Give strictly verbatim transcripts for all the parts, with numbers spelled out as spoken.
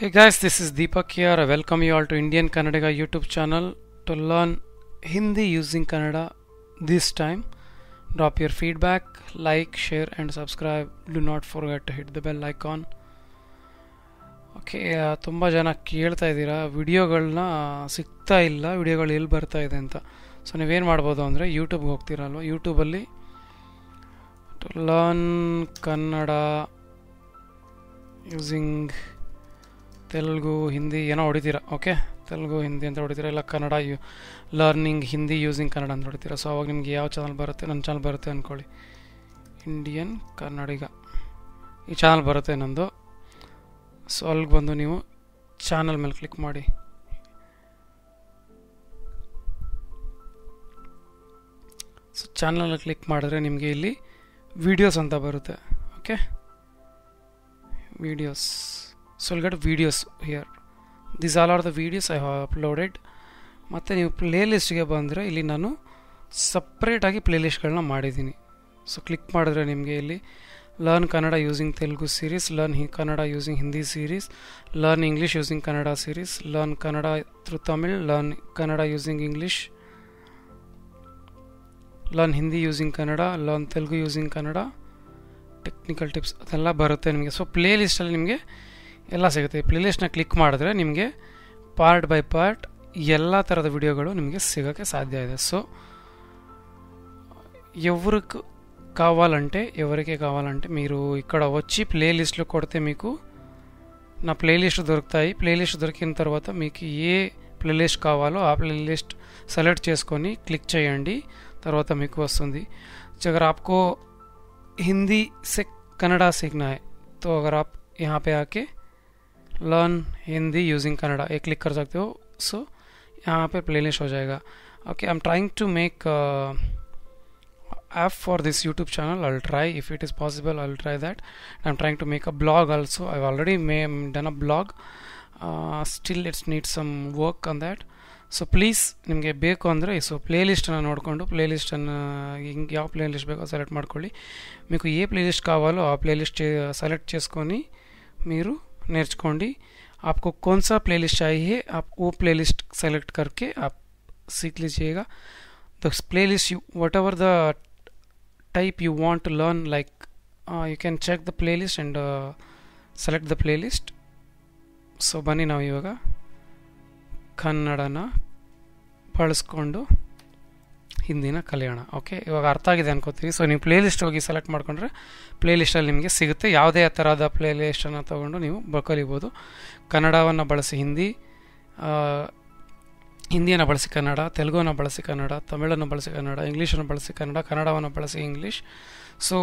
Hey guys, this is Deepak here. I welcome you all to Indian Kannadiga YouTube channel to learn Hindi using Kannada this time. Drop your feedback, like, share and subscribe. Do not forget to hit the bell icon. Okay, ತುಂಬ ಜನ ಕೇಳ್ತಾ ಇದ್ದೀರಾ ವಿಡಿಯೋಗಳನ್ನ ಸಿಗ್ತಾ ಇಲ್ಲ, ವಿಡಿಯೋಗಳು ಎಲ್ಲಿ ಬರ್ತಾ ಇದೆ ಅಂತ. ಸೊ ನೀವೇನು ಮಾಡ್ಬೋದು ಅಂದರೆ ಯೂಟ್ಯೂಬ್ಗೆ ಹೋಗ್ತೀರಲ್ವ, ಯೂಟ್ಯೂಬಲ್ಲಿ to learn Kannada using Telugu Hindi ಏನೋ ಹೊಡಿತೀರ. ಓಕೆ, ತೆಲುಗು ಹಿಂದಿ ಅಂತ ಹೊಡಿತೀರ, ಇಲ್ಲ Kannada you learning Hindi using Kannada ಅಂತ ಹೊಡಿತೀರ. ಸೊ ಅವಾಗ ನಿಮಗೆ ಯಾವ ಚಾನಲ್ ಬರುತ್ತೆ, ನನ್ನ ಚಾನಲ್ ಬರುತ್ತೆ ಅಂದ್ಕೊಳ್ಳಿ, ಇಂಡಿಯನ್ ಕನ್ನಡಿಗ ಈ ಚಾನಲ್ ಬರುತ್ತೆ ನಂದು. ಸೊ ಅಲ್ಲಿಗೆ ಬಂದು ನೀವು ಚಾನಲ್ ಮೇಲೆ ಕ್ಲಿಕ್ ಮಾಡಿ. ಸೊ ಚಾನಲ್ ಕ್ಲಿಕ್ ಮಾಡಿದ್ರೆ ನಿಮಗೆ ಇಲ್ಲಿ ವಿಡಿಯೋಸ್ ಅಂತ ಬರುತ್ತೆ. Okay, videos. So will get videos here. These all are the videos I have uploaded. ಮತ್ತು ನೀವು ಪ್ಲೇ ಲಿಸ್ಟ್ಗೆ ಬಂದರೆ ಇಲ್ಲಿ ನಾನು ಸಪ್ರೇಟಾಗಿ ಪ್ಲೇ ಲಿಸ್ಟ್ಗಳನ್ನ ಮಾಡಿದ್ದೀನಿ. ಸೊ ಕ್ಲಿಕ್ ಮಾಡಿದ್ರೆ ನಿಮಗೆ ಇಲ್ಲಿ learn Kannada using Telugu series, learn ಹಿ Kannada using Hindi series, learn English using Kannada series, learn Kannada through Tamil, learn Kannada using English, learn Hindi using Kannada, learn Telugu using Kannada, technical tips ಅದೆಲ್ಲ ಬರುತ್ತೆ ನಿಮಗೆ. ಸೊ ಪ್ಲೇ ಲಿಸ್ಟಲ್ಲಿ ನಿಮಗೆ ಎಲ್ಲ ಸಿಗುತ್ತೆ. ಪ್ಲೇ ಲಿಸ್ಟ್ನ ಕ್ಲಿಕ್ ಮಾಡಿದ್ರೆ ನಿಮಗೆ ಪಾರ್ಟ್ ಬೈ ಪಾರ್ಟ್ ಎಲ್ಲ ಥರದ ವಿಡಿಯೋಗಳು నిಮಗೆ సిగకే సాధ్య ಇದೆ. సో ఎవరికి కావాలంటే ఎవరికి కావాలంటే మీరు ఇక్కడ వచ్చి ప్లే లిస్ట్లో కొడితే మీకు నా ప్లే లిస్ట్ దొరుకుతాయి. ప్లే లిస్ట్ దొరికిన తర్వాత మీకు ఏ ప్లే లిస్ట్ కావాలో ఆ ప్లే లిస్ట్ సెలెక్ట్ చేసుకొని క్లిక్ చేయండి, తర్వాత మీకు వస్తుంది. अगर आपको हिंदी से कन्नड़ा सीखना है तो अगर आप यहाँ पे आके लर्न हिंदी यूजिंग कन्नड़ा ये क्लिक कर सकते हो. सो यहाँ पे प्लेलिस्ट हो जाएगा. Okay, I am trying to make app for this YouTube channel. I'll try, if it is possible I'll try that. I'm trying to make a blog also. I've already made, done a blog. Uh, still it needs some work on that. So please ನಿಮಗೆ ಬೇಕು ಅಂದರೆ so play ಲಿಸ್ಟನ್ನು ನೋಡಿಕೊಂಡು play ಲಿಸ್ಟನ್ನು ಹಿಂಗೆ ಯಾವ play list ಬೇಕೋ select ಮಾಡ್ಕೊಳ್ಳಿ. మీకు ఏ ప్లే లిస్ట్ కావాలో ఆ ప్లే లిస్ట్ సెలెక్ట్ చేసుకొని మీరు నేర్చుకోండి. आपको कौन सा प्ले लिस्ट चाहिए आप वो प्ले लिस्ट सेलेक्ट करके आप सीख लीजिएगा. The playlist you whatever the type you want to learn, like uh, you can check the playlist and uh, select the playlist. So ಬನ್ನಿ ನಾವು ಇವಾಗ ಕನ್ನಡನ ಬಳಸ್ಕೊಂಡು ಹಿಂದಿನ ಕಲಿಯೋಣ. ಓಕೆ, ಇವಾಗ ಅರ್ಥ ಆಗಿದೆ ಅನ್ಕೋತೀವಿ. ಸೊ ನೀವು ಪ್ಲೇ ಲಿಸ್ಟ್ ಹೋಗಿ ಸೆಲೆಕ್ಟ್ ಮಾಡಿಕೊಂಡ್ರೆ ಪ್ಲೇ ಲಿಸ್ಟಲ್ಲಿ ನಿಮಗೆ ಸಿಗುತ್ತೆ. ಯಾವುದೇ ಥರದ ಪ್ಲೇ ಲಿಸ್ಟನ್ನು ತೊಗೊಂಡು ನೀವು ಕಲಿಬೋದು. ಕನ್ನಡವನ್ನು ಬಳಸಿ ಹಿಂದಿ, ಹಿಂದಿಯನ್ನು ಬಳಸಿ ಕನ್ನಡ, ತೆಲುಗುವನ್ನು ಬಳಸಿ ಕನ್ನಡ, ತಮಿಳನ್ನು ಬಳಸಿ ಕನ್ನಡ, ಇಂಗ್ಲೀಷನ್ನು ಬಳಸಿ ಕನ್ನಡ, ಕನ್ನಡವನ್ನು ಬಳಸಿ ಇಂಗ್ಲೀಷ್. ಸೊ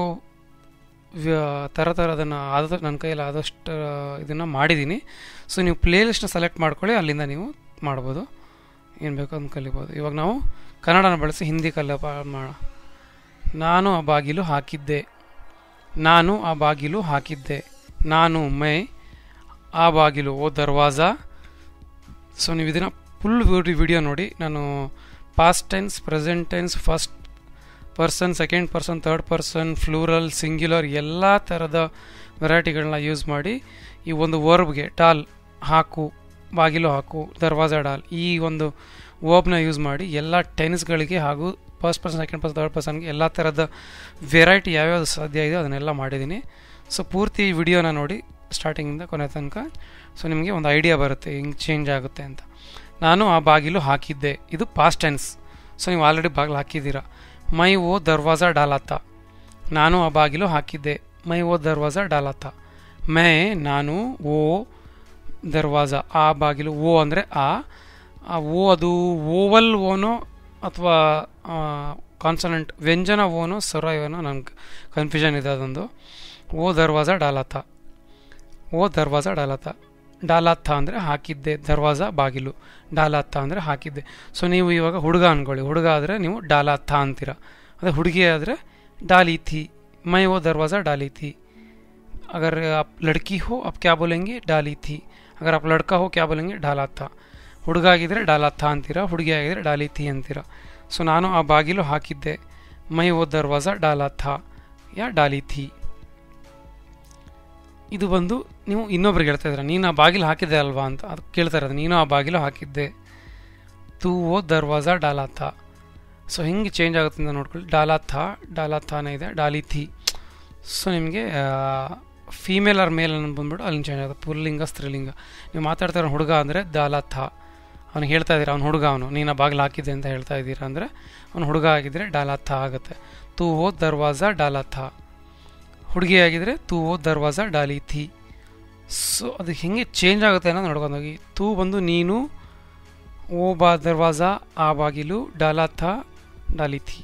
ಥರ ಥರದನ್ನು ಆದ ನನ್ನ ಕೈಯಲ್ಲಿ ಆದಷ್ಟು ಇದನ್ನು ಮಾಡಿದ್ದೀನಿ. ಸೊ ನೀವು ಪ್ಲೇ ಲಿಸ್ಟ್ನ ಸೆಲೆಕ್ಟ್ ಮಾಡ್ಕೊಳ್ಳಿ, ಅಲ್ಲಿಂದ ನೀವು ಮಾಡ್ಬೋದು, ಏನು ಬೇಕೋ ಅದನ್ನು ಕಲಿಬೋದು. ಇವಾಗ ನಾವು ಕನ್ನಡನ ಬಳಸಿ ಹಿಂದಿ ಕಲಿಯ ಮಾಡೋಣ. ನಾನು ಆ ಬಾಗಿಲು ಹಾಕಿದ್ದೆ, ನಾನು ಆ ಬಾಗಿಲು ಹಾಕಿದ್ದೆ, ನಾನು ಮೈ ಆ ಬಾಗಿಲು ಓ ದರ್ವಾಜಾ. ಸೊ ನೀವು ಇದನ್ನು ಫುಲ್ ವಿಡಿಯೋ ನೋಡಿ. ನಾನು past tense, present tense, first person, second person, third person, plural, singular ಎಲ್ಲ ಥರದ ವೆರೈಟಿಗಳನ್ನ ಯೂಸ್ ಮಾಡಿ ಈ ಒಂದು ವರ್ಬ್ಗೆ ಡಾಲ್ ಹಾಕು, ಬಾಗಿಲು ಹಾಕು, ದರ್ವಾಜಾ ಡಾಲ್ ಈ ಒಂದು ವರ್ಬ್ನ ಯೂಸ್ ಮಾಡಿ ಎಲ್ಲ ಟೆನ್ಸ್ಗಳಿಗೆ ಹಾಗೂ first person, second person, third ಪರ್ಸನ್ಗೆ ಎಲ್ಲ ಥರದ ವೆರೈಟಿ ಯಾವ್ಯಾವುದು ಸಾಧ್ಯ ಇದೆ ಅದನ್ನೆಲ್ಲ ಮಾಡಿದ್ದೀನಿ. ಸೊ ಪೂರ್ತಿ ವಿಡಿಯೋನ ನೋಡಿ ಸ್ಟಾರ್ಟಿಂಗಿಂದ ಕೊನೆ ತನಕ. ಸೊ ನಿಮಗೆ ಒಂದು ಐಡಿಯಾ ಬರುತ್ತೆ ಹಿಂಗೆ ಚೇಂಜ್ ಆಗುತ್ತೆ ಅಂತ. ನಾನು ಆ ಬಾಗಿಲು ಹಾಕಿದ್ದೆ, ಇದು ಪಾಸ್ಟ್ ಟೆನ್ಸ್. ಸೊ ನೀವು ಆಲ್ರೆಡಿ ಬಾಗಿಲು ಹಾಕಿದ್ದೀರಾ. ಮೈ ಓ ದರ್ವಾಜಾ ಡಾಲಾತ, ನಾನು ಆ ಬಾಗಿಲು ಹಾಕಿದ್ದೆ, ಮೈ ಓ ದರ್ವಾಜಾ ಡಾಲಾತ. ಮೈ ನಾನು, ಓ ದರ್ವಾಜಾ ಆ ಬಾಗಿಲು. ಓ ಅಂದರೆ ಆ ಆ ಓ ಅದು ಓವಲ್ ಓನೋ ಅಥವಾ ಕಾನ್ಸನೆಂಟ್ ವ್ಯಂಜನ ಓನೋ ಸ್ವರ ಏನೋ ನನಗೆ ಕನ್ಫ್ಯೂಷನ್ ಇದೆ ಅದೊಂದು. ಓ ದರ್ವಾಜಾ ಡಾಲಾತ, ಓ ದರ್ವಾಜಾ ಡಾಲಾತ. ಡಾಲಾಥ ಅಂದರೆ ಹಾಕಿದ್ದೆ, ದರ್ವಾಜಾ ಬಾಗಿಲು, ಡಾಲಾಥ ಅಂದರೆ ಹಾಕಿದ್ದೆ. ಸೊ ನೀವು ಇವಾಗ ಹುಡುಗ ಅಂದ್ಕೊಳ್ಳಿ, ಹುಡುಗ ಆದರೆ ನೀವು ಡಾಲಾಥ ಅಂತೀರ. ಅದೇ ಹುಡುಗಿ ಆದರೆ ಡಾಲಿ ಥಿ, ಮೈ ಓ ದರ್ವಾಜಾ ಡಾಲಿ ಥಿ. अगर आप लड़की हो आप क्या बोलेंगे, डाली थी. अगर आप लड़का हो क्या बोलेंगे, डाला था. ಹುಡುಗ ಆಗಿದ್ರೆ ಡಾಲಾಥ ಅಂತೀರ, ಹುಡುಗಿ ಆಗಿದ್ರೆ ಡಾಲಿ ಥಿ ಅಂತೀರ. ಸೊ ನಾನು ಆ ಬಾಗಿಲು ಹಾಕಿದ್ದೆ, ಮೈ ಓ ದರ್ವಾಜಾ ಡಾಲಾಥ ಯಾ ಡಾಲಿ ಥಿ. ಇದು ಬಂದು ನೀವು ಇನ್ನೊಬ್ರಿಗೆ ಹೇಳ್ತಾ ಇದ್ದೀರ, ನೀನು ಆ ಬಾಗಿಲು ಹಾಕಿದ್ದೆ ಅಲ್ವಾ ಅಂತ ಅದು ಕೇಳ್ತಾ ಇರೋದು. ನೀನು ಆ ಬಾಗಿಲು ಹಾಕಿದ್ದೆ. ತೂ ಓ ದರ್ವಾಜಾ ಡಾಲಾ ಥಾ. ಸೊ ಹಿಂಗೆ ಚೇಂಜ್ ಆಗುತ್ತೆ ಅಂತ ನೋಡ್ಕೊಳ್ಳಿ. ಡಾಲಾ ಥಾ, ಡಾಲಾ ಥಾನೇ ಇದೆ, ಡಾಲಿ ಥಿ. ಸೊ ನಿಮಗೆ ಫೀಮೇಲ್ ಆರ್ ಮೇಲ್ ಅನ್ನೋ ಬಂದ್ಬಿಟ್ಟು ಅಲ್ಲಿ ಚೇಂಜ್ ಆಗುತ್ತೆ. ಪುಲ್ಲಿಂಗ ಸ್ತ್ರೀಲಿಂಗ. ನೀವು ಮಾತಾಡ್ತಾ ಇರೋ ಹುಡುಗ ಅಂದರೆ ದಾಲಾ ಥಾ. ಅವ್ನಿಗೆ ಹೇಳ್ತಾ ಇದ್ದೀರಾ ಅವ್ನು ಹುಡುಗ, ಅವನು ನೀನು ಬಾಗಿಲು ಹಾಕಿದ್ದೆ ಅಂತ ಹೇಳ್ತಾ ಇದ್ದೀರಾ ಅಂದರೆ ಅವ್ನು ಹುಡುಗ ಆಗಿದ್ದರೆ ಡಾಲಾ ಥಾ ಆಗುತ್ತೆ. ತೂ ಓ ದರ್ವಾಜಾ ಡಾಲಾ ಥಾ. ಹುಡುಗಿ ಆಗಿದ್ದರೆ ತೂ ಓ ದರ್ವಾಜಾ ಡಾಲಿ ಥಿ. ಸೊ ಅದು ಹೇಗೆ ಚೇಂಜ್ ಆಗುತ್ತೆ ಅನ್ನೋದು ನೋಡ್ಕೊಂಡೋಗಿ. ತೂ ಬಂದು ನೀನು, ಓ ಬಾ ದರ್ವಾಜಾ ಆ ಬಾಗಿಲು, ಡಾಲಾ ಥಾ ಡಾಲಿ ಥಿ.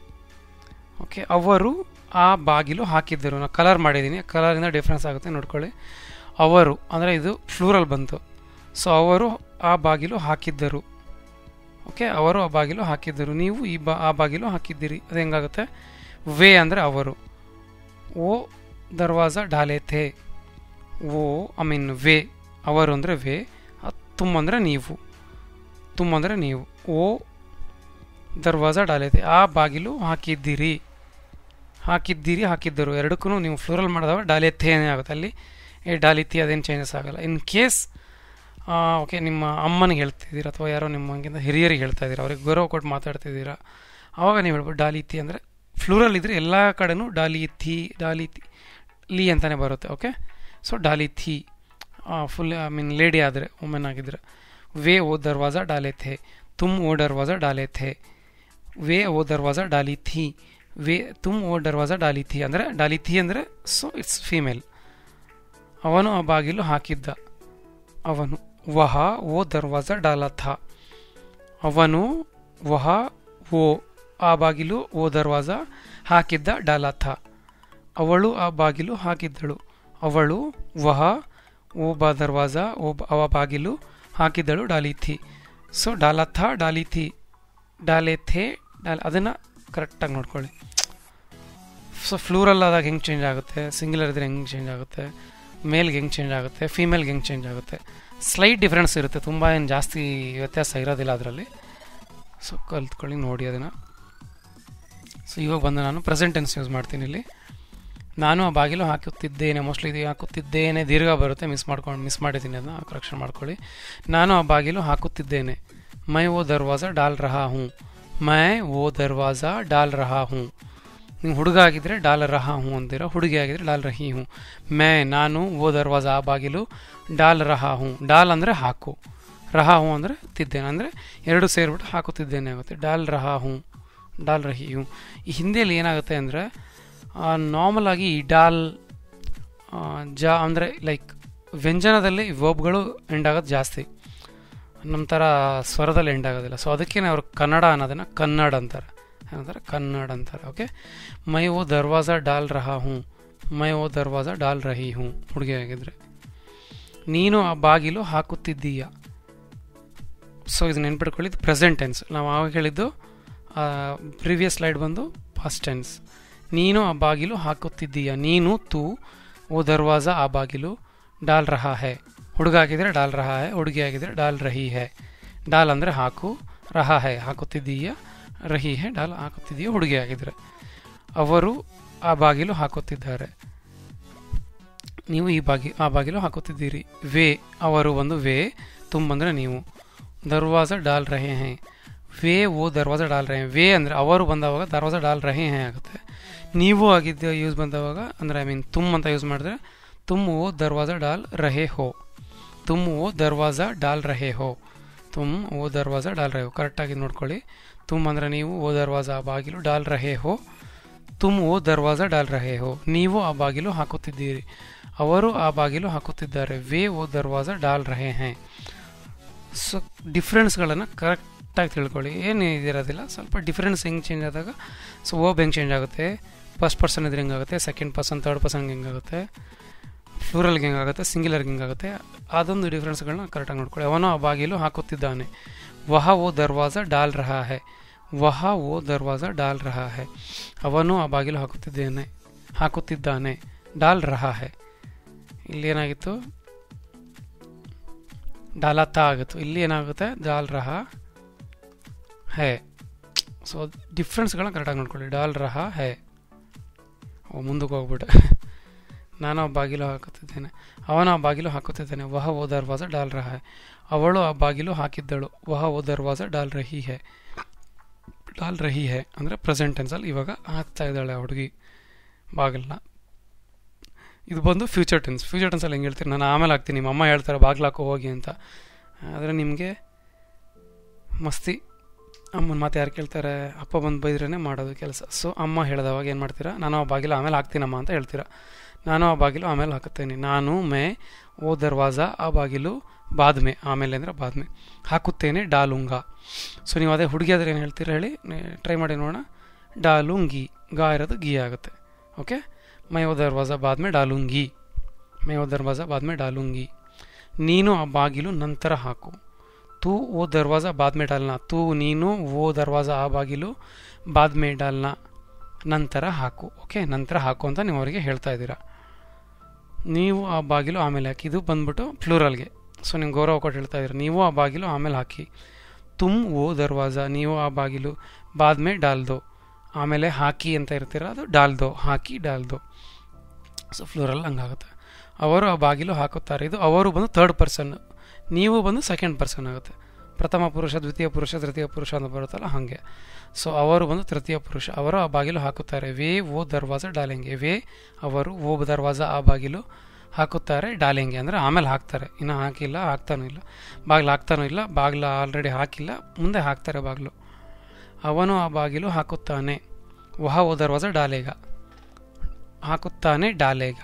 ಓಕೆ, ಅವರು ಆ ಬಾಗಿಲು ಹಾಕಿದ್ದರು. ನಾನು ಕಲರ್ ಮಾಡಿದ್ದೀನಿ, ಕಲರಿಂದ ಡಿಫ್ರೆನ್ಸ್ ಆಗುತ್ತೆ ನೋಡ್ಕೊಳ್ಳಿ. ಅವರು ಅಂದರೆ ಇದು ಫ್ಲೂರಲ್ ಬಂತು. ಸೊ ಅವರು ಆ ಬಾಗಿಲು ಹಾಕಿದ್ದರು. ಓಕೆ, ಅವರು ಆ ಬಾಗಿಲು ಹಾಕಿದ್ದರು. ನೀವು ಈ ಬಾ ಆ ಬಾಗಿಲು ಹಾಕಿದ್ದೀರಿ. ಅದು ಹೆಂಗಾಗುತ್ತೆ? ವೇ ಅಂದರೆ ಅವರು. ಓ ದರ್ವಾಜಾ ಡಾಲೆ ಥೇ. ಓ ಐ ಮೀನ್ ವೇ, ಅವರು ಅಂದರೆ ವೇ, ತುಮ್ ಅಂದರೆ ನೀವು, ತುಮ್ ಅಂದರೆ ನೀವು. ಓ ದರ್ವಾಜಾ ಡಾಲೆ ಥೇ, ಆ ಬಾಗಿಲು ಹಾಕಿದ್ದೀರಿ. ಹಾಕಿದ್ದೀರಿ, ಹಾಕಿದ್ದರು ಎರಡಕ್ಕೂ ನೀವು ಫ್ಲೂರಲ್ ಮಾಡಿದಾಗ ಡಾಲೆ ಥೇನೇ ಆಗುತ್ತೆ. ಅಲ್ಲಿ ಏ ಡಾಲಿ ಥಿ ಅದೇನು ಚೇಂಜಸ್ ಆಗೋಲ್ಲ. ಇನ್ ಕೇಸ್ ಓಕೆ ನಿಮ್ಮ ಅಮ್ಮನಿಗೆ ಹೇಳ್ತಿದ್ದೀರಾ ಅಥವಾ ಯಾರೋ ನಿಮ್ಮಂಗಿಂತ ಹಿರಿಯರಿಗೆ ಹೇಳ್ತಾ ಇದ್ದೀರಾ, ಅವ್ರಿಗೆ ಗೌರವ ಕೊಟ್ಟು ಮಾತಾಡ್ತಿದ್ದೀರಾ, ಆವಾಗ ನೀವು ಹೇಳ್ಬೋದು ಡಾಲಿ ಥಿ. ಅಂದರೆ ಫ್ಲೂರಲ್ ಇದ್ದರೆ ಎಲ್ಲ ಕಡೆನೂ ಡಾಲಿ ಥಿ, ಡಾಲಿ ಥಿ ಲೀ ಅಂತಲೇ ಬರುತ್ತೆ. ಓಕೆ, ಸೊ ಡಾಲಿ ಥಿ ಫುಲ್ ಐ ಮೀನ್ ಲೇಡಿ ಆದರೆ, ವುಮೆನ್ ಆಗಿದ್ರೆ. ವೇ ಓ ದರ್ವಾಜಾ ಡಾಲೆ ಥೇ, ತುಮ್ ಓ ದರ್ವಾಜಾ ಡಾಲೆ ಥೇ. ವೇ ಓ ದರ್ವಾಜಾ ಡಾಲಿ ಥಿ, ವೇ ತುಮ್ ಓ ದರ್ವಾಜಾ ಡಾಲಿ ಥಿ. ಅಂದರೆ ಡಾಲಿ ಥಿ ಅಂದರೆ ಸೊ ಇಟ್ಸ್ ಫೀಮೇಲ್. ಅವನು ಆ ಬಾಗಿಲು ಹಾಕಿದ್ದ. ಅವನು ವಹ ಓ ದರ್ವಾಜಾ ಡಾಲಾ ಥಾ. ಅವನು ವಹ ಓ ಆ ಬಾಗಿಲು, ಓ ದರ್ವಾಜಾ ಹಾಕಿದ್ದ, ಡಾಲಾ ಥಾ. ಅವಳು ಆ ಬಾಗಿಲು ಹಾಕಿದ್ದಳು. ಅವಳು ವಹ ಓ ಬಾ ದರ್ವಾಜಾ ಓ ಅವ ಬಾಗಿಲು ಹಾಕಿದ್ದಳು, ಡಾಲಿ ಥಿ. ಸೊ ಡಾಲಾ ಥಾ ಡಾಲಿ ಥಿ, ಡಾಲೆ ಥೇ ಡಾಲ್. ಅದನ್ನು ಕರೆಕ್ಟಾಗಿ ನೋಡ್ಕೊಳ್ಳಿ. ಸೊ ಫ್ಲೂರಲ್ ಆದಾಗ ಹೆಂಗೆ ಚೇಂಜ್ ಆಗುತ್ತೆ, ಸಿಂಗ್ಯುಲರ್ ಇದ್ರೆ ಹೆಂಗೆ ಚೇಂಜ್ ಆಗುತ್ತೆ, ಮೇಲ್ಗೆ ಹೆಂಗೆ ಚೇಂಜ್ ಆಗುತ್ತೆ, ಫೀಮೇಲ್ಗೆ ಹೆಂಗೆ ಚೇಂಜ್ ಆಗುತ್ತೆ. ಸ್ಲೈಟ್ ಡಿಫ್ರೆನ್ಸ್ ಇರುತ್ತೆ, ತುಂಬ ಏನು ಜಾಸ್ತಿ ವ್ಯತ್ಯಾಸ ಇರೋದಿಲ್ಲ ಅದರಲ್ಲಿ. ಸೊ ಕಲ್ತ್ಕೊಳ್ಳಿ, ನೋಡಿ ಅದನ್ನು. ಸೊ ಇವಾಗ ಬಂದು ನಾನು ಪ್ರೆಸೆಂಟ್ ಟೆನ್ಸ್ ಯೂಸ್ ಮಾಡ್ತೀನಿ ಇಲ್ಲಿ. ನಾನು ಆ ಬಾಗಿಲು ಹಾಕುತ್ತಿದ್ದೇನೆ. ಮೋಸ್ಟ್ಲಿ ಇದು ಹಾಕುತ್ತಿದ್ದೇನೆ ದೀರ್ಘ ಬರುತ್ತೆ, ಮಿಸ್ ಮಾಡ್ಕೊಂಡು ಮಿಸ್ ಮಾಡಿದ್ದೀನಿ, ಅದನ್ನ ಕರೆಕ್ಷನ್ ಮಾಡ್ಕೊಳ್ಳಿ. ನಾನು ಆ ಬಾಗಿಲು ಹಾಕುತ್ತಿದ್ದೇನೆ. ಮೈ ಓ ದರ್ವಾಜಾ ಡಾಲ್ ರಹಾ ಹೂँ. ಮೈ ಓ ದರ್ವಾಜಾ ಡಾಲ್ ರಹಾ ಹೂँ. ನೀವು ಹುಡುಗ ಆಗಿದ್ದರೆ ಡಾಲ್ ರಹಾ ಹೂँ ಅಂತೀರ, ಹುಡುಗಿ ಆಗಿದ್ರೆ ಡಾಲ್ ರಹಿ ಹೂँ. ಮೈ ನಾನು, ಓ ದರ್ವಾಜಾ ಆ ಬಾಗಿಲು, ಡಾಲ್ ರಹಾ ಹೂँ. ಡಾಲ್ ಅಂದರೆ ಹಾಕು, ರಹಾ ಹೂँ ಅಂದರೆ ತಿದ್ದೇನೆ, ಅಂದರೆ ಎರಡು ಸೇರಿಬಿಟ್ಟು ಹಾಕುತ್ತಿದ್ದೇನೆ ಆಗುತ್ತೆ. ಡಾಲ್ ರಹಾ ಹೂँ, ಡಾಲ್ ರಹಿ ಹೂँ. ಈ ಹಿಂದಿಯಲ್ಲಿ ಏನಾಗುತ್ತೆ ಅಂದರೆ ನಾರ್ಮಲ್ ಆಗಿ ಈ ಡಾಲ್ ಜಾ ಅಂದರೆ ಲೈಕ್ ವ್ಯಂಜನದಲ್ಲಿ ವರ್ಬ್ಗಳು ಎಂಡ್ ಆಗೋದು ಜಾಸ್ತಿ, ನಮ್ಮ ಥರ ಸ್ವರದಲ್ಲಿ ಎಂಡ್ ಆಗೋದಿಲ್ಲ. ಸೊ ಅದಕ್ಕೇ ಅವರು ಕನ್ನಡ ಅನ್ನೋದನ್ನು ಕನ್ನಡ ಅಂತಾರೆ, ಏನಂತಾರೆ ಕನ್ನಡ ಅಂತಾರೆ. ಓಕೆ, ಮೈ ಓ ದರ್ವಾಜಾ ಡಾಲ್ ರಹಾ ಹೂँ, ಮೈ ಓ ದರ್ವಾಜಾ ಡಾಲ್ ರಹಿ ಹೂँ ಹುಡುಗಿ ಆಗಿದ್ರೆ. ನೀನು ಆ ಬಾಗಿಲು ಹಾಕುತ್ತಿದ್ದೀಯ. ಸೊ ಇದು ನೆನ್ಪಿಟ್ಕೊಳ್ಳಿ, ಇದು ಪ್ರೆಸೆಂಟ್ ಟೆನ್ಸ್. ನಾವು ಆವಾಗ ಹೇಳಿದ್ದು ಪ್ರೀವಿಯಸ್ ಸ್ಲೈಡ್ ಬಂದು ಪಾಸ್ಟ್ ಟೆನ್ಸ್. ನೀನು ಆ ಬಾಗಿಲು ಹಾಕುತ್ತಿದ್ದೀಯ. ನೀನು ತೂ, ಓ ದರ್ವಾಜಾ ಆ ಬಾಗಿಲು, ಡಾಲ್ ರಹಾ ಹೈ. ಹುಡುಗ ಆಗಿದ್ರೆ ಡಾಲ್ ರಹಾ ಹೈ, ಹುಡುಗಿ ಆಗಿದ್ರೆ ಡಾಲ್ ರಹಿ ಹೈ. ಡಾಲ್ ಅಂದರೆ ಹಾಕು, ರಹಾ ಹೈ ಹಾಕುತ್ತಿದ್ದೀಯ, ರಹಿ ಹೈ ಡಾಲ್ ಹಾಕುತ್ತಿದ್ದೀಯ ಹುಡುಗಿ ಆಗಿದ್ರೆ. ಅವರು ಆ ಬಾಗಿಲು ಹಾಕುತ್ತಿದ್ದಾರೆ. ನೀವು ಈ ಬಾಗಿ ಆ ಬಾಗಿಲು ಹಾಕುತ್ತಿದ್ದೀರಿ. ವೇ ಅವರು ಒಂದು ವೇ, ತುಮ್ ಅಂದರೆ ನೀವು. ದರ್ವಾಜಾ ಡಾಲ್ ರಹೆ ಹೈ. ವೇ ಓ ದರ್ವಾಜಾ ಡಾಲ್ ರಹೆ. ವೇ ಅಂದರೆ ಅವರು ಬಂದವಾಗ ದರ್ವಾಜಾ ಡಾಲ್ ರಹೆ ಹೈ ಆಗುತ್ತೆ. ನೀವು ಆಗಿದ್ದ ಯೂಸ್ ಬಂದವಾಗ ಅಂದರೆ ಐ ಮೀನ್ ತುಮ್ ಅಂತ ಯೂಸ್ ಮಾಡಿದ್ರೆ ತುಮ್ ಓ ದರ್ವಾಜಾ ಡಾಲ್ ರಹೆ ಹೋ. ತುಮ್ ಓ ದರ್ವಾಜಾ ಡಾಲ್ ರಹೆ ಹೋ. ತುಮ್ ಓ ದರ್ವಾಜಾ ಡಾಲ್ ರಹೆ ಹೋ. ಕರೆಕ್ಟಾಗಿ ನೋಡ್ಕೊಳ್ಳಿ. ತುಮ್ ಅಂದರೆ ನೀವು, ಓ ದರ್ವಾಜಾ ಆ ಬಾಗಿಲು, ಡಾಲ್ ರಹೆ ಹೋ, ತುಮ್ ಓ ದರ್ವಾಜಾ ಡಾಲ್ ರಹೆ ಹೋ. ನೀವು ಆ ಬಾಗಿಲು ಹಾಕುತ್ತಿದ್ದೀರಿ. ಅವರು ಆ ಬಾಗಿಲು ಹಾಕುತ್ತಿದ್ದಾರೆ. ವೇ ಓ ದರ್ವಾಜಾ ಡಾಲ್ ರಹೆ ಹೈ. ಸೊ ಡಿಫ್ರೆನ್ಸ್ಗಳನ್ನು ಕರೆಕ್ಟಾಗಿ ತಿಳ್ಕೊಳ್ಳಿ. ಏನು ಇದಿರೋದಿಲ್ಲ, ಸ್ವಲ್ಪ ಡಿಫ್ರೆನ್ಸ್ ಹೆಂಗೆ ಚೇಂಜ್ ಆದಾಗ. ಸೊ ಓಬ್ ಹೆಂಗೆ ಚೇಂಜ್ ಆಗುತ್ತೆ, ಫಸ್ಟ್ ಪರ್ಸನ್ ಇದ್ರೆ ಹೆಂಗಾಗುತ್ತೆ, ಸೆಕೆಂಡ್ ಪರ್ಸನ್ ಥರ್ಡ್ ಪರ್ಸನ್ಗೆ ಹೆಂಗಾಗುತ್ತೆ, ಫ್ಲೂರಲ್ಗೆ ಹೆಂಗಾಗುತ್ತೆ, ಸಿಂಗ್ಯುಲರ್ಗೆ ಹೆಂಗಾಗುತ್ತೆ, ಅದೊಂದು ಡಿಫ್ರೆನ್ಸ್ಗಳನ್ನ ಕರೆಕ್ಟಾಗಿ ನೋಡ್ಕೊಳ್ಳಿ. ಅವನು ಆ ಬಾಗಿಲು ಹಾಕುತ್ತಿದ್ದಾನೆ. ವಹ ಓ ದರ್ವಾಜಾ ಡಾಲ್ ರಹಾ ಹೈ. ವಹ ಓ ದರ್ವಾಜಾ ಡಾಲ್ ರಹಾ ಹೈ. ಅವನು ಆ ಬಾಗಿಲು ಹಾಕುತ್ತಿದ್ದೇನೆ, ಹಾಕುತ್ತಿದ್ದಾನೆ. ಡಾಲ್ ರಹಾ ಹೈ. ಇಲ್ಲಿ ಏನಾಗಿತ್ತು, ಡಾಲಾ ತಾ ಆಗಿತ್ತು. ಇಲ್ಲಿ ಏನಾಗುತ್ತೆ, ಡಾಲ್ ರಹಾ ಹೈ. ಸೊ ಡಿಫ್ರೆನ್ಸ್ಗಳನ್ನ ಕರೆಕ್ಟಾಗಿ ನೋಡ್ಕೊಳ್ಳಿ. ಡಾಲ್ ರಹಾ ಹೈ. ಓ ಮುಂದಕ್ಕೆ ಹೋಗ್ಬಿಟ್ಟೆ. ನಾನು ಆ ಬಾಗಿಲು ಹಾಕುತ್ತಿದ್ದೇನೆ. ಅವನು ಆ ಬಾಗಿಲು ಹಾಕುತ್ತಿದ್ದಾನೆ. ವಹ ವೋ ದರ್ವಾಜ ಡಾಲ್ ರಹಾ ಹೈ. ಅವಳು ಆ ಬಾಗಿಲು ಹಾಕಿದ್ದಳು. ವಹ ವೋ ದರ್ವಾಜ ಡಾಲ್ ರಹಿ ಹೈ. ಡಾಲ್ ರಹಿ ಹೈ ಅಂದರೆ ಪ್ರೆಸೆಂಟ್ ಟೆನ್ಸಲ್ಲಿ ಇವಾಗ ಹಾಕ್ತಾ ಇದ್ದಾಳೆ ಆ ಹುಡುಗಿ ಬಾಗಿಲನ್ನ. ಇದು ಬಂದು ಫ್ಯೂಚರ್ ಟೆನ್ಸ್. ಫ್ಯೂಚರ್ ಟೆನ್ಸಲ್ಲಿ ಹೆಂಗೆ ಹೇಳ್ತೀರಿ, ನಾನು ಆಮೇಲೆ ಹಾಕ್ತೀನಿ, ನಿಮ್ಮ ಅಮ್ಮ ಹೇಳ್ತಾರೆ ಬಾಗಿಲು ಹಾಕೋ ಹೋಗಿ ಅಂತ. ಆದರೆ ನಿಮಗೆ ಮಸ್ತಿ, ಅಮ್ಮನ ಮಾತು ಯಾರು ಕೇಳ್ತಾರೆ, ಅಪ್ಪ ಬಂದು ಬೈದ್ರೇ ಮಾಡೋದು ಕೆಲಸ. ಸೊ ಅಮ್ಮ ಹೇಳಿದವಾಗ ಏನು ಮಾಡ್ತೀರಾ, ನಾನು ಆ ಬಾಗಿಲು ಆಮೇಲೆ ಹಾಕ್ತೀನಮ್ಮ ಅಂತ ಹೇಳ್ತೀರಾ. ನಾನು ಆ ಬಾಗಿಲು ಆಮೇಲೆ ಹಾಕುತ್ತೇನೆ. ನಾನು ಮೇ ಓ ದರ್ವಾಜ ಆ ಬಾಗಿಲು ಬಾದ್ಮೆ, ಆಮೇಲೆ ಅಂದರೆ ಬಾದ್ಮೆ ಹಾಕುತ್ತೇನೆ. ಡಾಲುಂಗ. ಸೊ ನೀವು ಅದೇ ಹುಡುಗಿ ಆದರೆ ಏನು ಹೇಳ್ತೀರಾ ಹೇಳಿ, ಟ್ರೈ ಮಾಡಿ ನೋಡೋಣ. ಡಾಲುಂಗಿ, ಗಾ ಇರೋದು ಗೀ ಆಗುತ್ತೆ. ಓಕೆ, ಮೈ ಓ ದರ್ವಾಜ ಬಾದ್ಮೆ ಡಾಲುಂಗಿ. ಮೈ ಓ ದರ್ವಾಜ ಬಾದ್ಮೆ ಡಾಲುಂಗಿ. ನೀನು ಆ ಬಾಗಿಲು ನಂತರ ಹಾಕು. ತೂ ಓ ದರ್ವಾಜ ಬಾದ್ಮೆ ಡಾಲ್ನಾ. ತೂ ನೀನು, ಓ ದರ್ವಾಜ ಆ ಬಾಗಿಲು, ಬಾದ್ಮೆ ಡಾಲ್ನಾ ನಂತರ ಹಾಕು. ಓಕೆ, ನಂತರ ಹಾಕು ಅಂತ ನೀವು ಅವರಿಗೆ ಹೇಳ್ತಾ ಇದ್ದೀರಾ. ನೀವು ಆ ಬಾಗಿಲು ಆಮೇಲೆ ಹಾಕಿ, ಇದು ಬಂದ್ಬಿಟ್ಟು ಪ್ಲೂರಲ್ಗೆ. ಸೊ ನೀವು ಗೌರವ ಕೊಟ್ಟು ಹೇಳ್ತಾ ಇದ್ದೀರಾ. ನೀವು ಆ ಬಾಗಿಲು ಆಮೇಲೆ ಹಾಕಿ. ತುಮ್ ಓ ದರ್ವಾಜ, ನೀವು ಆ ಬಾಗಿಲು, ಬಾದ್ಮೆ ಡಾಲ್ದೋ ಆಮೇಲೆ ಹಾಕಿ ಅಂತ ಇರ್ತೀರ, ಅದು ಡಾಲ್ದೋ, ಹಾಕಿ ಡಾಲ್ದೋ. ಸೊ ಫ್ಲೂರಲ್ ಹಂಗಾಗುತ್ತೆ. ಅವರು ಆ ಬಾಗಿಲು ಹಾಕುತ್ತಾರೆ. ಇದು ಅವರು ಬಂದು ಥರ್ಡ್ ಪರ್ಸನ್, ನೀವು ಬಂದು ಸೆಕೆಂಡ್ ಪರ್ಸನ್ ಆಗುತ್ತೆ. ಪ್ರಥಮ ಪುರುಷ, ದ್ವಿತೀಯ ಪುರುಷ, ತೃತೀಯ ಪುರುಷ ಅಂತ ಬರುತ್ತಲ್ಲ ಹಾಗೆ. ಸೊ ಅವರು ಬಂದು ತೃತೀಯ ಪುರುಷ. ಅವರು ಆ ಬಾಗಿಲು ಹಾಕುತ್ತಾರೆ. ವೇ ಓ ದರ್ವಾಜ ಡಾಲೆಂಗೆ. ವೇ ಅವರು, ಓ ದರ್ವಾಜ ಆ ಬಾಗಿಲು ಹಾಕುತ್ತಾರೆ. ಡಾಲೆಂಗೆ ಅಂದರೆ ಆಮೇಲೆ ಹಾಕ್ತಾರೆ, ಇನ್ನು ಹಾಕಿಲ್ಲ, ಹಾಕ್ತಾನೂ ಇಲ್ಲ. ಬಾಗಿಲು ಹಾಕ್ತಾನೂ ಇಲ್ಲ, ಬಾಗಿಲು ಆಲ್ರೆಡಿ ಹಾಕಿಲ್ಲ, ಮುಂದೆ ಹಾಕ್ತಾರೆ ಬಾಗಿಲು. ಅವನು ಆ ಬಾಗಿಲು ಹಾಕುತ್ತಾನೆ. ವಹ ಓ ದರ್ವಾಜ ಡಾಲೇಗ. ಹಾಕುತ್ತಾನೆ ಡಾಲೇಗ.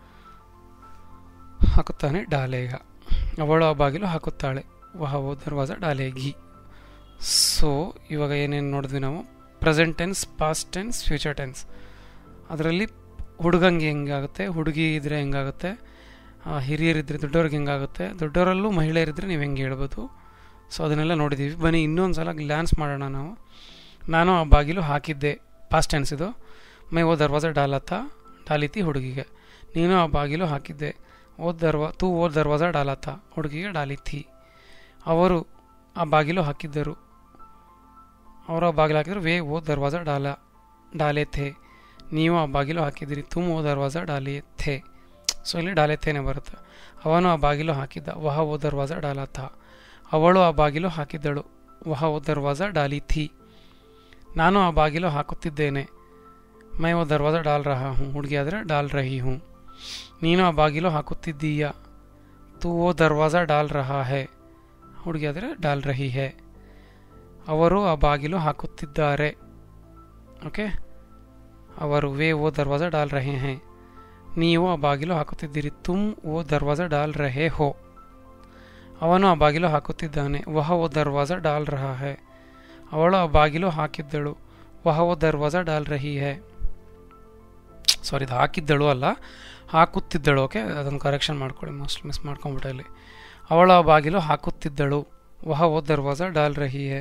ಹಾಕುತ್ತಾನೆ ಡಾಲೇಗ. ಅವಳು ಆ ಬಾಗಿಲು ಹಾಕುತ್ತಾಳೆ. ವಹ ಓ ದರ್ವಾಜ ಡಾಲೇಗಿ. ಸೊ ಇವಾಗ ಏನೇನು ನೋಡಿದ್ವಿ ನಾವು, present tense, past tense, future tense. ಅದರಲ್ಲಿ ಹುಡುಗಂಗೆ ಹೆಂಗಾಗುತ್ತೆ, ಹುಡುಗಿ ಇದ್ದರೆ ಹೆಂಗಾಗುತ್ತೆ, ಹಿರಿಯರಿದ್ದರೆ ದೊಡ್ಡವ್ರಿಗೆ ಹೆಂಗಾಗುತ್ತೆ, ದೊಡ್ಡವರಲ್ಲೂ ಮಹಿಳೆಯರಿದ್ದರೆ ನೀವು ಹೆಂಗೆ ಹೇಳ್ಬೋದು. ಸೊ ಅದನ್ನೆಲ್ಲ ನೋಡಿದ್ದೀವಿ. ಬನ್ನಿ ಇನ್ನೊಂದು ಸಲ ಗ್ಲ್ಯಾನ್ಸ್ ಮಾಡೋಣ ನಾವು. ನಾನು ಆ ಬಾಗಿಲು ಹಾಕಿದ್ದೆ, ಪಾಸ್ಟ್ ಟೆನ್ಸ್ ಇದು. ಮೈ ಓ ದರ್ವಾಜ ಡಾಲತ್ತಾ, ಡಾಲಿತಿ ಹುಡುಗಿಗೆ. ನೀನು ಆ ಬಾಗಿಲು ಹಾಕಿದ್ದೆ. ಓ ದರ್ವಾ ತೂ ಓ ದರ್ವಾಜ ಡಾಲತ್ತಾ, ಹುಡುಗಿಗೆ ಡಾಲಿತಿ. ಅವರು ಆ ಬಾಗಿಲು ಹಾಕಿದ್ದರು. ಅವರು ಆ ಬಾಗಿಲು ಹಾಕಿದ್ರು. ವೇ ಓ ದರ್ವಾಜ ಡಾಲ ಡಾಲೆ ಥೇ. ನೀವು ಆ ಬಾಗಿಲು ಹಾಕಿದಿರಿ. ತುಮ್ ಓ ದರ್ವಾಜ ಡಾಲಿ ಥೇ. ಸೊ ಇಲ್ಲಿ ಡಾಲೆ ಥೇನೆ ಬರುತ್ತೆ. ಅವನು ಆ ಬಾಗಿಲು ಹಾಕಿದ್ದ. ವಹ ಓ ದರ್ವಾಜ ಡಾಲತ್ತಾ. ಅವಳು ಆ ಬಾಗಿಲು ಹಾಕಿದ್ದಳು. ವಹ ಓ ದರ್ವಾಜ ಡಾಲಿ ಥಿ. ನಾನು ಆ ಬಾಗಿಲು ಹಾಕುತ್ತಿದ್ದೇನೆ. ಮೈ ಓ ದರ್ವಾಜ ಡಾಲ್ ರಹಾ ಹೂँ. ಹುಡುಗಿ ಆದರೆ ಡಾಲ್ ರಹಿ ಹೂँ. ನೀನು ಆ ಬಾಗಿಲು ಹಾಕುತ್ತಿದ್ದೀಯಾ. ತೂ ಓ ದರ್ವಾಜ ಡಾಲ್ ರಹಾ ಹೈ. ಹುಡುಗಿ ಆದರೆ ಡಾಲ್ ರಹಿ ಹೈ. ಅವರು ಆ ಬಾಗಿಲು ಹಾಕುತ್ತಿದ್ದಾರೆ. ಓಕೆ, ಅವರು ವೇ ಓ ದರ್ವಾಜ ಡಾಲ್ ರಹೆ ಹೈ. ನೀವು ಆ ಬಾಗಿಲು ಹಾಕುತ್ತಿದ್ದೀರಿ. ತುಮ್ ಓ ದರ್ವಾಜ ಡಾಲ್ ರಹೆ ಹೋ. ಅವನು ಆ ಬಾಗಿಲು ಹಾಕುತ್ತಿದ್ದಾನೆ. ವಹ ಓ ದರ್ವಾಜ ಡಾಲ್ ರಹಾ ಹೈ. ಅವಳು ಆ ಬಾಗಿಲು ಹಾಕಿದ್ದಳು. ವಹ ಓ ದರ್ವಾಜ ಡಾಲ್ ರಹಿ ಹೈ. ಸಾರಿ, ಇದು ಹಾಕಿದ್ದಳು ಅಲ್ಲ, ಹಾಕುತ್ತಿದ್ದಳು. ಓಕೆ, ಅದನ್ನು ಕರೆಕ್ಷನ್ ಮಾಡ್ಕೊಳ್ಳಿ, ಮೋಸ್ಟ್ ಮಿಸ್ ಮಾಡ್ಕೊಂಬಿಟ್ಟೆ ಇಲ್ಲಿ. ಅವಳು ಆ ಬಾಗಿಲು ಹಾಕುತ್ತಿದ್ದಳು. ವಹ ಓ ದರ್ವಾಜ ಡಾಲ್ ರಹಿ ಹೈ.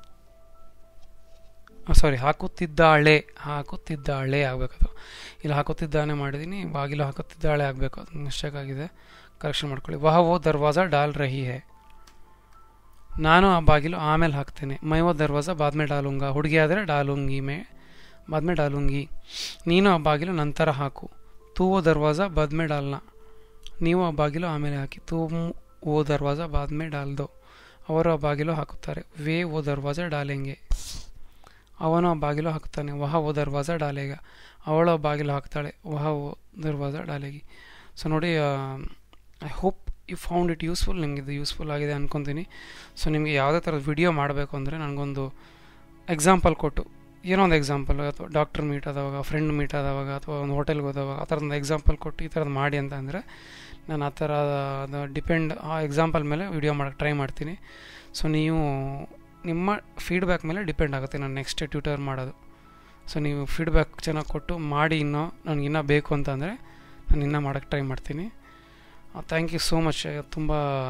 ಸಾರಿ, ಹಾಕುತ್ತಿದ್ದಾಳೆ, ಹಾಕುತ್ತಿದ್ದಾಳೆ ಆಗಬೇಕದು. ಇಲ್ಲಿ ಹಾಕುತ್ತಿದ್ದಾನೆ ಮಾಡಿದ್ದೀನಿ, ಬಾಗಿಲು ಹಾಕುತ್ತಿದ್ದಾಳೆ ಆಗಬೇಕು, ಅದು ಮಿಸ್ಟೇಕ್ ಆಗಿದೆ, ಕರೆಕ್ಷನ್ ಮಾಡ್ಕೊಳ್ಳಿ. ವಹ ಓ ದರ್ವಾಜ ಡಾಲ್ ರಹಿ ಹೈ. ನಾನು ಆ ಬಾಗಿಲು ಆಮೇಲೆ ಹಾಕ್ತೇನೆ. ಮೈ ಓ ದರ್ವಾಜ ಬಾದ್ಮೆ ಡಾಲುಂಗ. ಹುಡುಗಿ ಆದರೆ ಡಾಲುಂಗಿ, ಮೇ ಬಾದ್ಮೆ ಡಾಲುಂಗಿ. ನೀನು ಆ ಬಾಗಿಲು ನಂತರ ಹಾಕು. ತೂ ಓ ದರ್ವಾಜ ಬಾದ್ಮೆ ಡಾಲ್ನಾ. ನೀವು ಆ ಬಾಗಿಲು ಆಮೇಲೆ ಹಾಕಿ. ತುಮ್ ಓ ದರ್ವಾಜ ಬಾದ್ಮೆ ಡಾಲ್ದೋ. ಅವರು ಆ ಬಾಗಿಲು ಹಾಕುತ್ತಾರೆ. ವೇ ಓ ದರ್ವಾಜ ಡಾಲೆಂಗೆ. ಅವನು ಆ ಬಾಗಿಲು ಹಾಕುತ್ತಾನೆ. ವಹ ಓ ದರ್ವಾಜ ಡಾಲೇಗ. ಅವಳು ಆ ಬಾಗಿಲು ಹಾಕ್ತಾಳೆ. ವಹ ಓ ದರ್ವಾಜ ಡಾಲೇಗಿ. ಸೊ ನೋಡಿ, I hope you found it useful. ನಿಮಗೆ ಇದು ಯೂಸ್ಫುಲ್ ಆಗಿದೆ ಅಂದ್ಕೊತೀನಿ. ಸೊ ನಿಮಗೆ ಯಾವುದೇ ಥರದ ವಿಡಿಯೋ ಮಾಡಬೇಕು ಅಂದರೆ ನನಗೊಂದು ಎಕ್ಸಾಂಪಲ್ ಕೊಟ್ಟು, ಏನೋ ಒಂದು ಎಕ್ಸಾಂಪಲ್, ಅಥವಾ ಡಾಕ್ಟರ್ ಮೀಟ್ ಆದವಾಗ, ಫ್ರೆಂಡ್ ಮೀಟ್ ಆದವಾಗ, ಅಥವಾ ಒಂದು ಹೋಟೆಲ್ಗೆ ಹೋದವಾಗ ಆ ಥರದ್ದು ಎಕ್ಸಾಂಪಲ್ ಕೊಟ್ಟು ಈ ಥರದ್ದು ಮಾಡಿ ಅಂತ ಅಂದರೆ ನಾನು ಆ ಥರ ಅದು ಡಿಪೆಂಡ್ ಆ ಎಕ್ಸಾಂಪಲ್ ಮೇಲೆ ವಿಡಿಯೋ ಮಾಡೋಕ್ಕೆ ಟ್ರೈ ಮಾಡ್ತೀನಿ. ಸೊ ನೀವು ನಿಮ್ಮ ಫೀಡ್ಬ್ಯಾಕ್ ಮೇಲೆ ಡಿಪೆಂಡ್ ಆಗುತ್ತೆ ನಾನು ನೆಕ್ಸ್ಟ್ ಟ್ಯೂಟರ್ ಮಾಡೋದು. ಸೊ ನೀವು ಫೀಡ್ಬ್ಯಾಕ್ ಚೆನ್ನಾಗಿ ಕೊಟ್ಟು ಮಾಡಿ, ಇನ್ನೂ ನನಗೆ ಇನ್ನೂ ಬೇಕು ಅಂತಂದರೆ ನಾನು ಇನ್ನೂ ಮಾಡೋಕ್ಕೆ ಟ್ರೈ ಮಾಡ್ತೀನಿ. Thank you so much. ತುಂಬ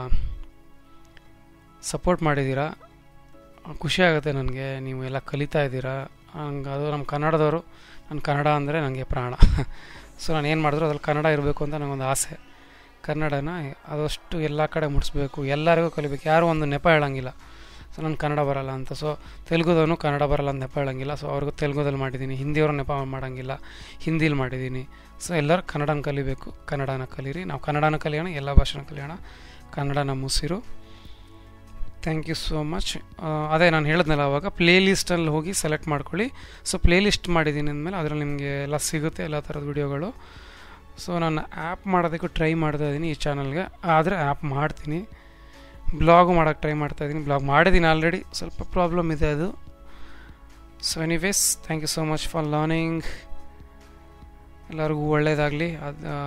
ಸಪೋರ್ಟ್ ಮಾಡಿದ್ದೀರಾ, ಖುಷಿ ಆಗುತ್ತೆ ನನಗೆ. ನೀವು ಎಲ್ಲ ಕಲಿತಾ ಇದ್ದೀರಾ. ಹಂಗೆ ಅದು ನಮ್ಮ ಕನ್ನಡದವರು, ನನ್ನ ಕನ್ನಡ ಅಂದರೆ ನನಗೆ ಪ್ರಾಣ. ಸೊ ನಾನು ಏನು ಮಾಡಿದ್ರು ಅದ್ರಲ್ಲಿ ಕನ್ನಡ ಇರಬೇಕು ಅಂತ ನನಗೊಂದು ಆಸೆ. ಕನ್ನಡನ ಆದಷ್ಟು ಎಲ್ಲ ಕಡೆ ಮುಟ್ಟಿಸ್ಬೇಕು, ಎಲ್ಲರಿಗೂ ಕಲಿಬೇಕು, ಯಾರೂ ಒಂದು ನೆಪ ಹೇಳೋಂಗಿಲ್ಲ. ಸೊ ನಾನು ಕನ್ನಡ ಬರಲ್ಲ ಅಂತ. ಸೊ ತೆಲುಗುದವನು ಕನ್ನಡ ಬರಲ್ಲ ಅಂತ ನೆಪ ಹೇಳೋಂಗಿಲ್ಲ. ಸೊ ಅವ್ರಿಗೂ ತೆಲುಗುದಲ್ಲಿ ಮಾಡಿದ್ದೀನಿ, ಹಿಂದಿಯವ್ರ ನೆಪ ಮಾಡೋಂಗಿಲ್ಲ, ಹಿಂದಿಲಿ ಮಾಡಿದ್ದೀನಿ. ಸೊ ಎಲ್ಲರೂ ಕನ್ನಡನ ಕಲಿಬೇಕು, ಕನ್ನಡನ ಕಲೀರಿ. ನಾವು ಕನ್ನಡನ ಕಲಿಯೋಣ, ಎಲ್ಲ ಭಾಷೆನ ಕಲಿಯೋಣ. ಕನ್ನಡ ನಮ್ಮ ಉಸಿರು. Thank you so much. ಅದೇ ನಾನು ಹೇಳಿದ್ನಲ್ಲ ಅವಾಗ, ಪ್ಲೇ ಲಿಸ್ಟಲ್ಲಿ ಹೋಗಿ ಸೆಲೆಕ್ಟ್ ಮಾಡ್ಕೊಳ್ಳಿ. ಸೊ ಪ್ಲೇ ಲಿಸ್ಟ್ ಮಾಡಿದ್ದೀನಿ ಅಂದಮೇಲೆ ಅದರಲ್ಲಿ ನಿಮಗೆ ಎಲ್ಲ ಸಿಗುತ್ತೆ, ಎಲ್ಲ ಥರದ ವೀಡಿಯೋಗಳು. ಸೊ ನಾನು ಆ್ಯಪ್ ಮಾಡೋದಕ್ಕೂ ಟ್ರೈ ಮಾಡ್ತಾ ಇದ್ದೀನಿ ಈ ಚಾನಲ್ಗೆ, ಆದರೆ ಆ್ಯಪ್ ಮಾಡ್ತೀನಿ. ಬ್ಲಾಗು ಮಾಡೋಕ್ಕೆ ಟ್ರೈ ಮಾಡ್ತಾಯಿದ್ದೀನಿ, ಬ್ಲಾಗ್ ಮಾಡಿದ್ದೀನಿ ಆಲ್ರೆಡಿ, ಸ್ವಲ್ಪ ಪ್ರಾಬ್ಲಮ್ ಇದೆ ಅದು. So anyways, thank you so much for learning. ಎಲ್ಲರಿಗೂ ಒಳ್ಳೆಯದಾಗಲಿ. ಅದು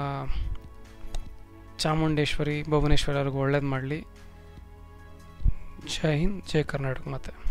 ಚಾಮುಂಡೇಶ್ವರಿ ಭುವನೇಶ್ವರಿ ಅವ್ರಿಗೂ ಒಳ್ಳೇದು ಮಾಡಲಿ. ಜೈ ಹಿಂದ್, ಜೈ ಕರ್ನಾಟಕ. ಮತ್ತೆ